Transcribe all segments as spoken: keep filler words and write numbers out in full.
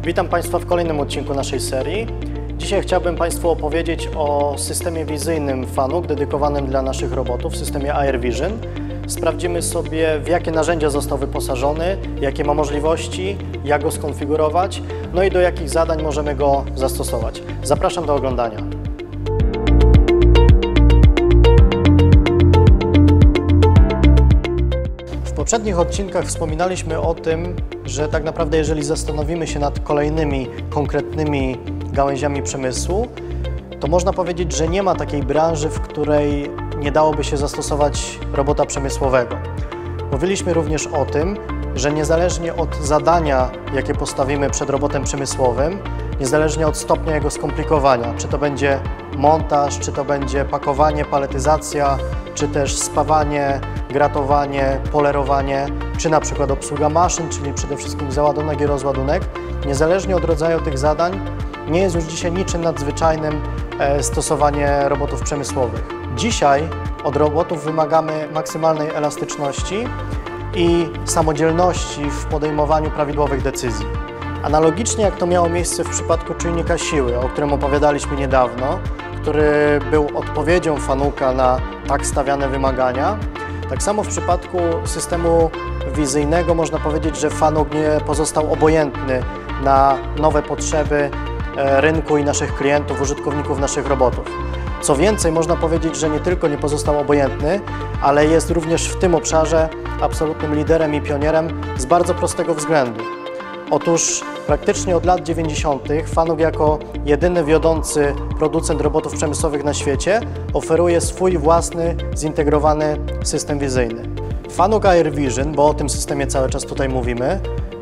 Witam Państwa w kolejnym odcinku naszej serii. Dzisiaj chciałbym Państwu opowiedzieć o systemie wizyjnym Fanuc dedykowanym dla naszych robotów, systemie AirVision. Sprawdzimy sobie, w jakie narzędzia został wyposażony, jakie ma możliwości, jak go skonfigurować, no i do jakich zadań możemy go zastosować. Zapraszam do oglądania. W poprzednich odcinkach wspominaliśmy o tym, że tak naprawdę jeżeli zastanowimy się nad kolejnymi konkretnymi gałęziami przemysłu, to można powiedzieć, że nie ma takiej branży, w której nie dałoby się zastosować robota przemysłowego. Mówiliśmy również o tym, że niezależnie od zadania, jakie postawimy przed robotem przemysłowym, niezależnie od stopnia jego skomplikowania, czy to będzie montaż, czy to będzie pakowanie, paletyzacja, czy też spawanie, gratowanie, polerowanie, czy na przykład obsługa maszyn, czyli przede wszystkim załadunek i rozładunek, niezależnie od rodzaju tych zadań, nie jest już dzisiaj niczym nadzwyczajnym stosowanie robotów przemysłowych. Dzisiaj od robotów wymagamy maksymalnej elastyczności i samodzielności w podejmowaniu prawidłowych decyzji. Analogicznie jak to miało miejsce w przypadku czujnika siły, o którym opowiadaliśmy niedawno, który był odpowiedzią Fanuca na tak stawiane wymagania, tak samo w przypadku systemu wizyjnego można powiedzieć, że Fanuc nie pozostał obojętny na nowe potrzeby rynku i naszych klientów, użytkowników naszych robotów. Co więcej, można powiedzieć, że nie tylko nie pozostał obojętny, ale jest również w tym obszarze absolutnym liderem i pionierem z bardzo prostego względu. Otóż praktycznie od lat dziewięćdziesiątych Fanuc jako jedyny wiodący producent robotów przemysłowych na świecie oferuje swój własny, zintegrowany system wizyjny. Fanuc AirVision, bo o tym systemie cały czas tutaj mówimy,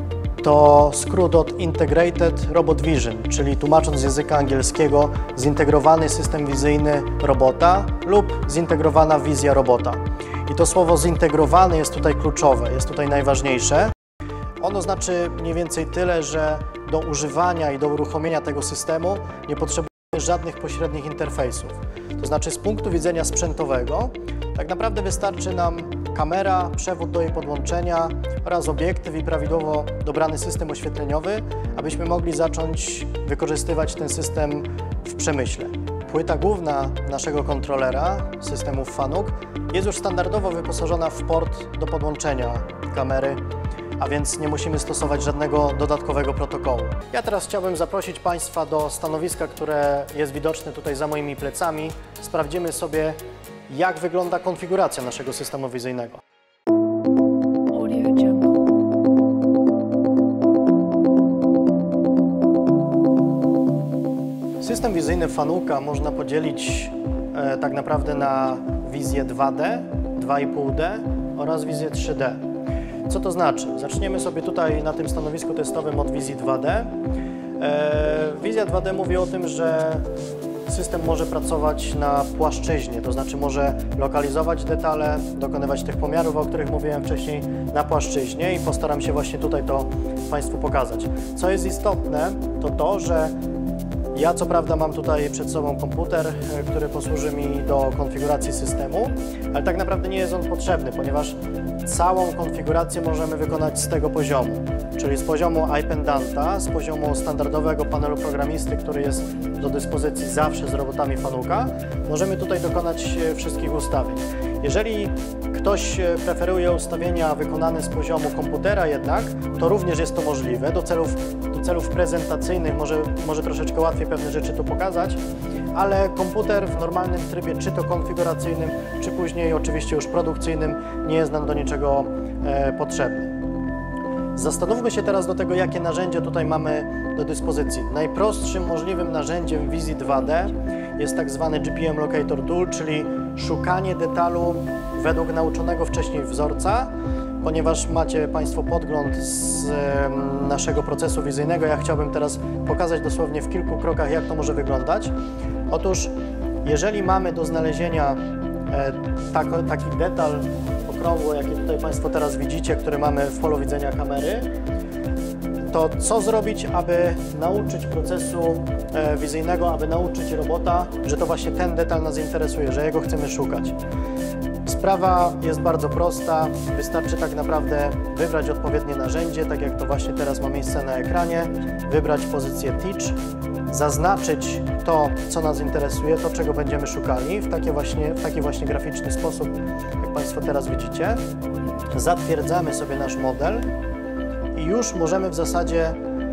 to skrót od Integrated Robot Vision, czyli tłumacząc z języka angielskiego zintegrowany system wizyjny robota lub zintegrowana wizja robota. I to słowo zintegrowany jest tutaj kluczowe, jest tutaj najważniejsze. Ono znaczy mniej więcej tyle, że do używania i do uruchomienia tego systemu nie potrzebujemy żadnych pośrednich interfejsów. To znaczy z punktu widzenia sprzętowego tak naprawdę wystarczy nam kamera, przewód do jej podłączenia oraz obiektyw i prawidłowo dobrany system oświetleniowy, abyśmy mogli zacząć wykorzystywać ten system w przemyśle. Płyta główna naszego kontrolera systemów Fanuc jest już standardowo wyposażona w port do podłączenia kamery, a więc nie musimy stosować żadnego dodatkowego protokołu. Ja teraz chciałbym zaprosić Państwa do stanowiska, które jest widoczne tutaj za moimi plecami. Sprawdzimy sobie, jak wygląda konfiguracja naszego systemu wizyjnego. System wizyjny Fanuca można podzielić e, tak naprawdę na wizję dwa D, dwa i pół D oraz wizję trzy D. Co to znaczy? Zaczniemy sobie tutaj na tym stanowisku testowym od wizji dwa D. E, wizja dwa D mówi o tym, że system może pracować na płaszczyźnie, to znaczy może lokalizować detale, dokonywać tych pomiarów, o których mówiłem wcześniej, na płaszczyźnie i postaram się właśnie tutaj to Państwu pokazać. Co jest istotne, to to, że ja co prawda mam tutaj przed sobą komputer, który posłuży mi do konfiguracji systemu, ale tak naprawdę nie jest on potrzebny, ponieważ całą konfigurację możemy wykonać z tego poziomu, czyli z poziomu iPendanta, z poziomu standardowego panelu programisty, który jest do dyspozycji zawsze z robotami Fanuca. Możemy tutaj dokonać wszystkich ustawień. Jeżeli ktoś preferuje ustawienia wykonane z poziomu komputera jednak, to również jest to możliwe. Do celów, do celów prezentacyjnych może, może troszeczkę łatwiej pewne rzeczy tu pokazać, ale komputer w normalnym trybie, czy to konfiguracyjnym, czy później oczywiście już produkcyjnym, nie jest nam do niczego e, potrzebny. Zastanówmy się teraz do tego, jakie narzędzia tutaj mamy do dyspozycji. Najprostszym możliwym narzędziem wizji dwa D jest tak zwany G P M Locator Tool, czyli szukanie detalu według nauczonego wcześniej wzorca. Ponieważ macie Państwo podgląd z naszego procesu wizyjnego, ja chciałbym teraz pokazać dosłownie w kilku krokach, jak to może wyglądać. Otóż, jeżeli mamy do znalezienia tak, taki detal okrągły, jaki tutaj Państwo teraz widzicie, który mamy w polu widzenia kamery, to co zrobić, aby nauczyć procesu e, wizyjnego, aby nauczyć robota, że to właśnie ten detal nas interesuje, że jego chcemy szukać. Sprawa jest bardzo prosta, wystarczy tak naprawdę wybrać odpowiednie narzędzie, tak jak to właśnie teraz ma miejsce na ekranie, wybrać pozycję Teach, zaznaczyć to, co nas interesuje, to, czego będziemy szukali w taki właśnie, w taki właśnie graficzny sposób, jak Państwo teraz widzicie. Zatwierdzamy sobie nasz model i już możemy w zasadzie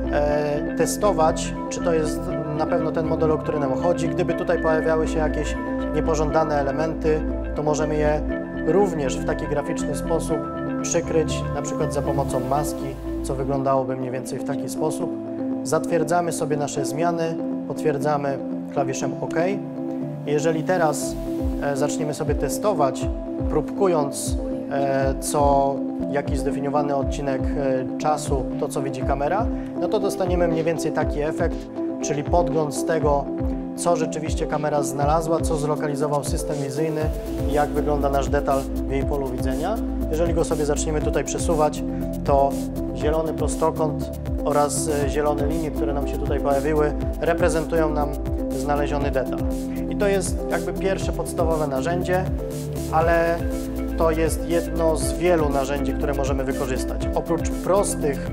e, testować, czy to jest na pewno ten model, o który nam chodzi. Gdyby tutaj pojawiały się jakieś niepożądane elementy, to możemy je również w taki graficzny sposób przykryć, na przykład za pomocą maski, co wyglądałoby mniej więcej w taki sposób. Zatwierdzamy sobie nasze zmiany, potwierdzamy klawiszem OK. Jeżeli teraz e, zaczniemy sobie testować, próbkując e, co jakiś zdefiniowany odcinek e, czasu, to co widzi kamera, no to dostaniemy mniej więcej taki efekt, czyli podgląd z tego, co rzeczywiście kamera znalazła, co zlokalizował system wizyjny i jak wygląda nasz detal w jej polu widzenia. Jeżeli go sobie zaczniemy tutaj przesuwać, to zielony prostokąt oraz zielone linie, które nam się tutaj pojawiły, reprezentują nam znaleziony detal. I to jest jakby pierwsze podstawowe narzędzie, ale to jest jedno z wielu narzędzi, które możemy wykorzystać. Oprócz prostych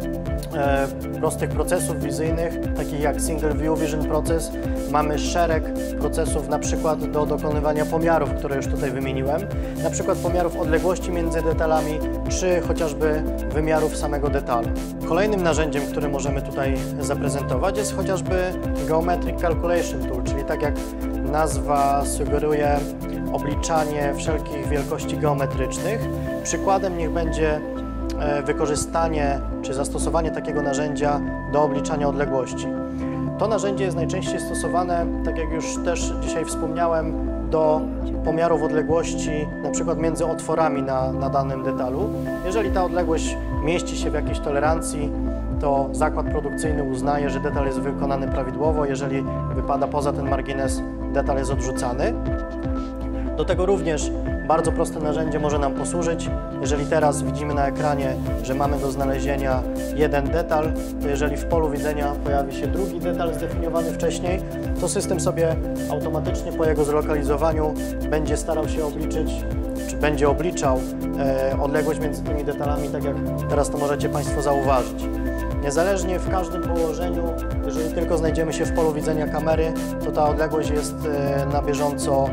E, prostych procesów wizyjnych, takich jak Single View Vision Process, mamy szereg procesów na przykład do dokonywania pomiarów, które już tutaj wymieniłem, na przykład pomiarów odległości między detalami, czy chociażby wymiarów samego detalu. Kolejnym narzędziem, które możemy tutaj zaprezentować, jest chociażby Geometric Calculation Tool, czyli tak jak nazwa sugeruje, obliczanie wszelkich wielkości geometrycznych. Przykładem niech będzie wykorzystanie czy zastosowanie takiego narzędzia do obliczania odległości. To narzędzie jest najczęściej stosowane, tak jak już też dzisiaj wspomniałem, do pomiarów odległości na przykład między otworami na, na danym detalu. Jeżeli ta odległość mieści się w jakiejś tolerancji, to zakład produkcyjny uznaje, że detal jest wykonany prawidłowo. Jeżeli wypada poza ten margines, detal jest odrzucany. Do tego również bardzo proste narzędzie może nam posłużyć. Jeżeli teraz widzimy na ekranie, że mamy do znalezienia jeden detal, to jeżeli w polu widzenia pojawi się drugi detal zdefiniowany wcześniej, to system sobie automatycznie po jego zlokalizowaniu będzie starał się obliczyć, czy będzie obliczał e, odległość między tymi detalami, tak jak teraz to możecie Państwo zauważyć. Niezależnie w każdym położeniu, jeżeli tylko znajdziemy się w polu widzenia kamery, to ta odległość jest e, na bieżąco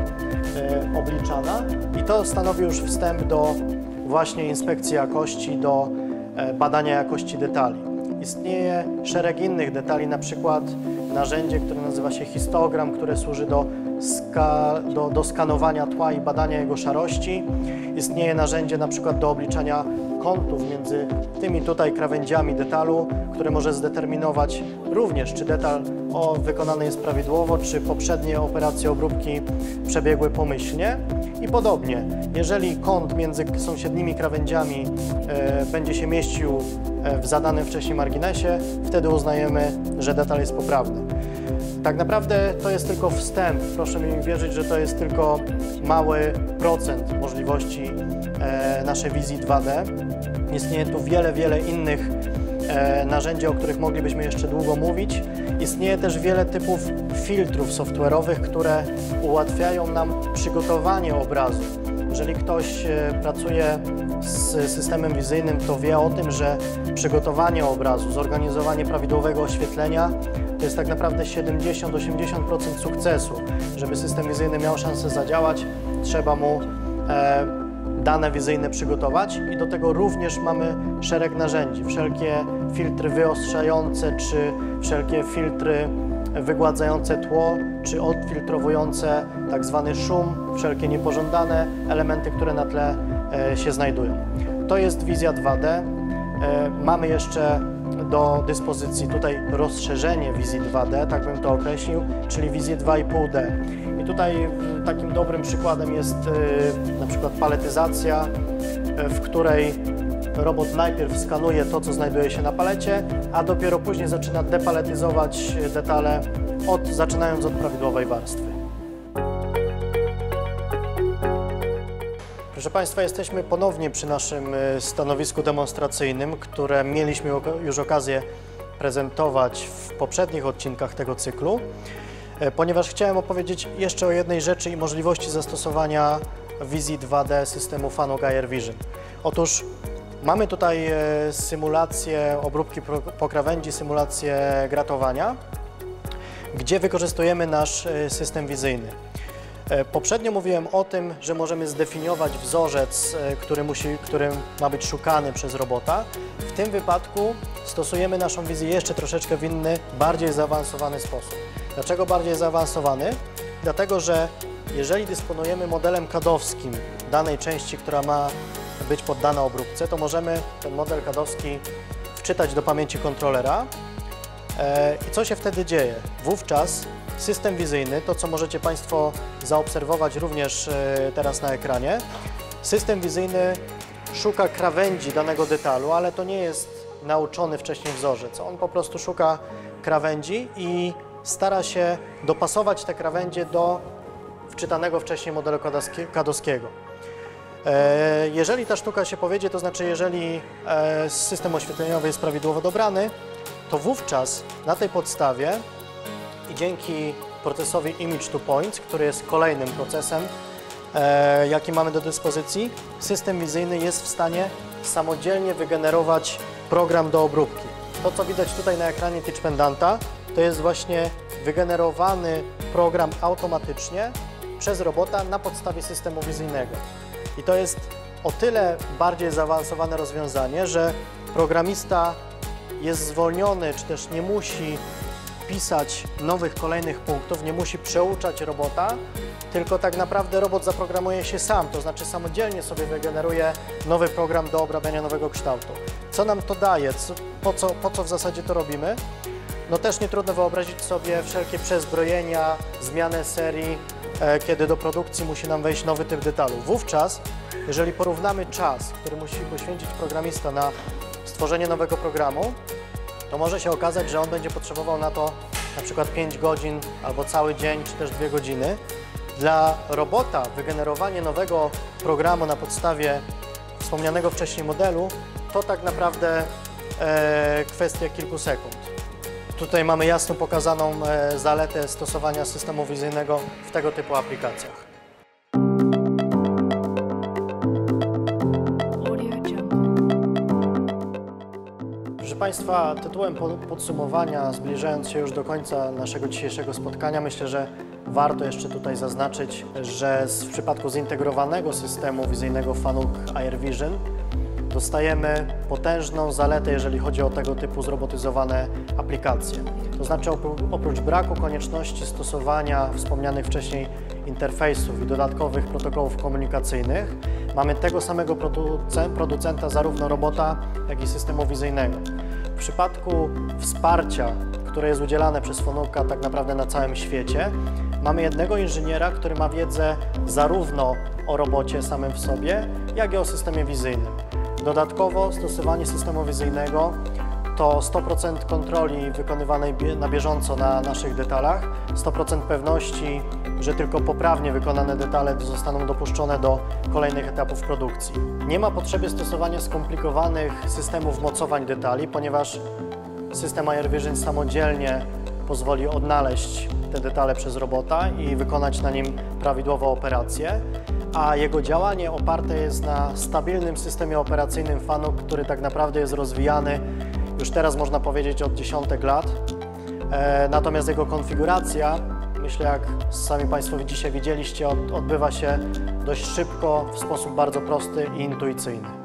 e, obliczana i to stanowi już wstęp do właśnie inspekcji jakości, do e, badania jakości detali. Istnieje szereg innych detali, na przykład narzędzie, które nazywa się histogram, które służy do, ska do, do skanowania tła i badania jego szarości. Istnieje narzędzie na przykład do obliczania kątów między tymi tutaj krawędziami detalu, które może zdeterminować również, czy detal o, wykonany jest prawidłowo, czy poprzednie operacje obróbki przebiegły pomyślnie. I podobnie, jeżeli kąt między sąsiednimi krawędziami e, będzie się mieścił e, w zadanym wcześniej marginesie, wtedy uznajemy, że detal jest poprawny. Tak naprawdę to jest tylko wstęp. Proszę mi wierzyć, że to jest tylko mały procent możliwości e, naszej wizji dwa D. Istnieje tu wiele, wiele innych e, narzędzi, o których moglibyśmy jeszcze długo mówić. Istnieje też wiele typów filtrów software'owych, które ułatwiają nam przygotowanie obrazu. Jeżeli ktoś e, pracuje z systemem wizyjnym, to wie o tym, że przygotowanie obrazu, zorganizowanie prawidłowego oświetlenia to jest tak naprawdę siedemdziesiąt do osiemdziesięciu procent sukcesu. Żeby system wizyjny miał szansę zadziałać, trzeba mu e, dane wizyjne przygotować i do tego również mamy szereg narzędzi. Wszelkie filtry wyostrzające, czy wszelkie filtry wygładzające tło, czy odfiltrowujące tak zwany szum, wszelkie niepożądane elementy, które na tle e, się znajdują. To jest wizja dwa D. E, mamy jeszcze do dyspozycji tutaj rozszerzenie wizji dwa D, tak bym to określił, czyli wizję dwa i pół D. I tutaj takim dobrym przykładem jest y, na przykład paletyzacja, y, w której robot najpierw skanuje to, co znajduje się na palecie, a dopiero później zaczyna depaletyzować detale, od, zaczynając od prawidłowej warstwy. Proszę Państwa, jesteśmy ponownie przy naszym stanowisku demonstracyjnym, które mieliśmy już okazję prezentować w poprzednich odcinkach tego cyklu, ponieważ chciałem opowiedzieć jeszcze o jednej rzeczy i możliwości zastosowania wizji dwa D systemu Fanuc AirVision. Otóż mamy tutaj symulację obróbki po krawędzi, symulację gratowania, gdzie wykorzystujemy nasz system wizyjny. Poprzednio mówiłem o tym, że możemy zdefiniować wzorzec, który, musi, który ma być szukany przez robota. W tym wypadku stosujemy naszą wizję jeszcze troszeczkę w inny, bardziej zaawansowany sposób. Dlaczego bardziej zaawansowany? Dlatego, że jeżeli dysponujemy modelem kadowskim danej części, która ma być poddana obróbce, to możemy ten model kadowski wczytać do pamięci kontrolera. I co się wtedy dzieje? Wówczas system wizyjny, to co możecie Państwo zaobserwować również teraz na ekranie, system wizyjny szuka krawędzi danego detalu, ale to nie jest nauczony wcześniej wzorzec. On po prostu szuka krawędzi i stara się dopasować te krawędzie do wczytanego wcześniej modelu kadowskiego. Jeżeli ta sztuka się powiedzie, to znaczy jeżeli system oświetleniowy jest prawidłowo dobrany, to wówczas na tej podstawie i dzięki procesowi Image to Points, który jest kolejnym procesem, e, jaki mamy do dyspozycji, system wizyjny jest w stanie samodzielnie wygenerować program do obróbki. To, co widać tutaj na ekranie Teach Pendanta, to jest właśnie wygenerowany program automatycznie przez robota na podstawie systemu wizyjnego. I to jest o tyle bardziej zaawansowane rozwiązanie, że programista jest zwolniony, czy też nie musi pisać nowych, kolejnych punktów, nie musi przeuczać robota, tylko tak naprawdę robot zaprogramuje się sam, to znaczy samodzielnie sobie wygeneruje nowy program do obrabiania nowego kształtu. Co nam to daje? Co, po, co, po co w zasadzie to robimy? No też nie trudno wyobrazić sobie wszelkie przezbrojenia, zmianę serii, e, kiedy do produkcji musi nam wejść nowy typ detalu. Wówczas, jeżeli porównamy czas, który musi poświęcić programista na stworzenie nowego programu, to może się okazać, że on będzie potrzebował na to na przykład pięć godzin albo cały dzień, czy też dwie godziny. Dla robota wygenerowanie nowego programu na podstawie wspomnianego wcześniej modelu to tak naprawdę e, kwestia kilku sekund. Tutaj mamy jasno pokazaną e, zaletę stosowania systemu wizyjnego w tego typu aplikacjach. Proszę Państwa, tytułem podsumowania, zbliżając się już do końca naszego dzisiejszego spotkania, myślę, że warto jeszcze tutaj zaznaczyć, że w przypadku zintegrowanego systemu wizyjnego Fanuc AirVision dostajemy potężną zaletę, jeżeli chodzi o tego typu zrobotyzowane aplikacje. To znaczy oprócz braku konieczności stosowania wspomnianych wcześniej interfejsów i dodatkowych protokołów komunikacyjnych, mamy tego samego producenta zarówno robota, jak i systemu wizyjnego. W przypadku wsparcia, które jest udzielane przez Fanuca tak naprawdę na całym świecie, mamy jednego inżyniera, który ma wiedzę zarówno o robocie samym w sobie, jak i o systemie wizyjnym. Dodatkowo stosowanie systemu wizyjnego to sto procent kontroli wykonywanej na bieżąco na naszych detalach, sto procent pewności, że tylko poprawnie wykonane detale zostaną dopuszczone do kolejnych etapów produkcji. Nie ma potrzeby stosowania skomplikowanych systemów mocowań detali, ponieważ system AirVision samodzielnie pozwoli odnaleźć te detale przez robota i wykonać na nim prawidłowo operację, a jego działanie oparte jest na stabilnym systemie operacyjnym Fanuc, który tak naprawdę jest rozwijany już teraz można powiedzieć od dziesiątek lat. E, natomiast jego konfiguracja, myślę jak sami Państwo dzisiaj widzieliście, od, odbywa się dość szybko, w sposób bardzo prosty i intuicyjny.